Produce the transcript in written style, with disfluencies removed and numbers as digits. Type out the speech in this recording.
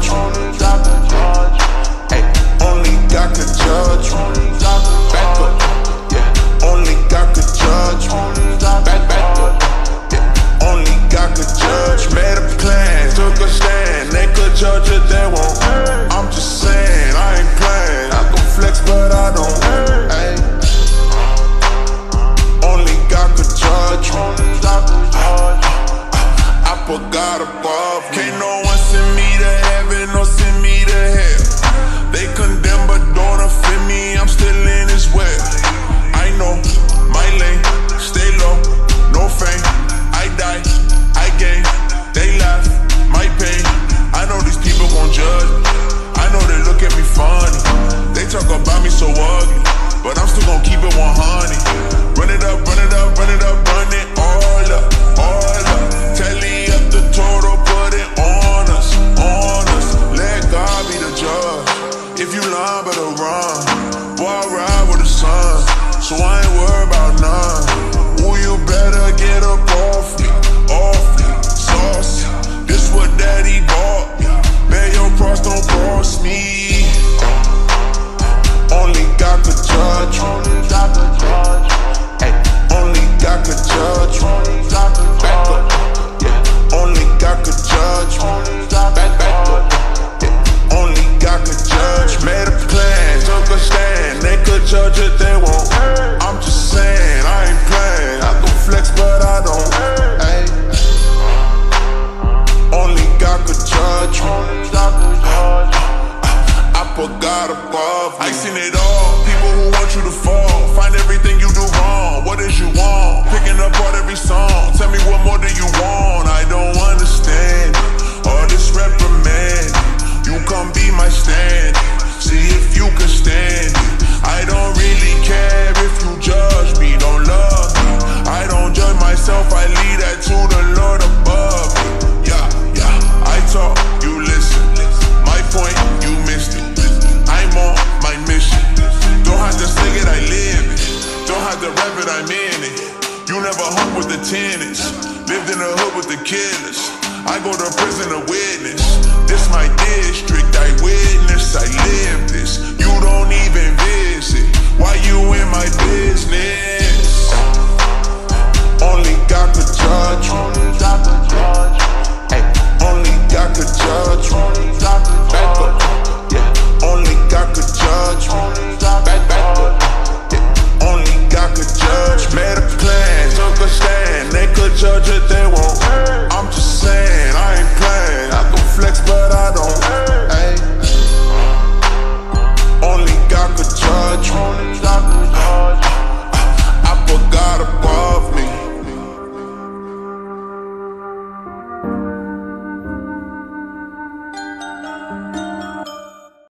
Ay, only God could judge me. Back up, yeah. Only God could judge me. Back up, yeah. Only God could judge. Made a plan, took a stand. They could judge it, they won't. I'm just saying, I ain't playing. I can flex, but I don't. Ay. Only God could judge me. I put God above. Can't no one send me to heaven or send me to hell. They condemn but don't offend me. I'm still in His web. I know my lane, stay low, no fame. I die, I gain. They laugh, my pain. I know these people gon' judge me. I know they look at me funny. They talk about me so ugly, but I'm still gon' keep it 100. Run it up, run it up, run it up, run it all up, all up. Tally up the total, put it on us, on us. Let God be the judge. If you lying, better run. Boy, I ride with the sun, so I ain't worried about none. Ooh, you better get up off me, saucy. This what Daddy bought me. Bear your cross, don't cross me. Only God could judge me. Ay, only God could judge me. Back up, yeah. Only God could judge me. Back up, yeah. Only God could judge. Made a plan, took a stand. They could judge it, they won't. I'm just saying, I ain't playing. I can flex, but I don't. Ay. Only God could judge me. I put God above me. I seen it all. People who want you to fall. Find everything you do wrong. What is you want? Picking apart every song. Tell me what more do you want? I don't understand all this reprimand. You come be my stand. See if you can stand it. I don't really care if you judge me. Don't love me. I don't judge myself. I leave that to the Lord above me. Yeah, yeah. I talk, you listen. My point, you missed it. I'm on my mission. Don't have to say it, I live it. Don't have to rap it, I'm in it. You never hung with the tenants. Lived in the hood with the killers. I go to prison to witness. This my district, I witness, I live this.